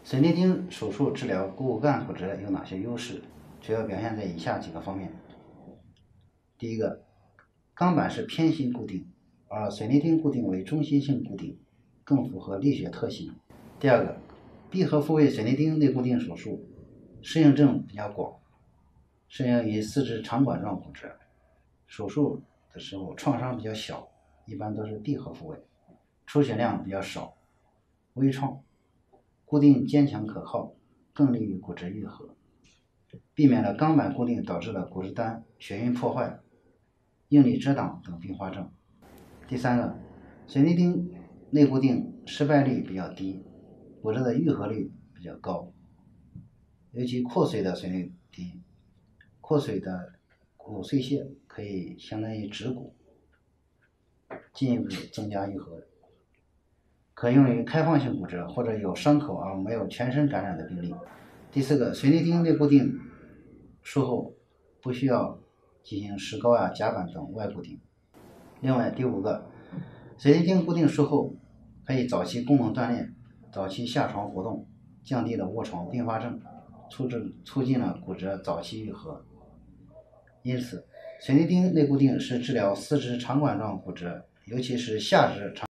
水泥钉手术治疗骨干骨折有哪些优势？主要表现在以下几个方面。第一个，钢板是偏心固定，而水泥钉固定为中心性固定，更符合力学特性。第二个，闭合复位水泥钉内固定手术适应症比较广，适应于四肢长管状骨折，手术的时候创伤比较小，一般都是闭合复位，出血量比较少，微创，固定坚强可靠，更利于骨质愈合，避免了钢板固定导致的骨质丹、血运破坏、应力遮挡等并发症。第三个，水泥钉内固定失败率比较低，骨折的愈合率比较高，尤其扩水的水泥钉，扩水的骨碎屑可以相当于植骨，进一步增加愈合，可用于开放性骨折或者有伤口而没有全身感染的病例。第四个，水泥钉内固定术后不需要进行石膏夹板等外固定。另外，第五个，水泥钉固定术后可以早期功能锻炼，早期下床活动，降低了卧床并发症，促进了骨折早期愈合。因此，水泥钉内固定是治疗四肢长管状骨折，尤其是下肢长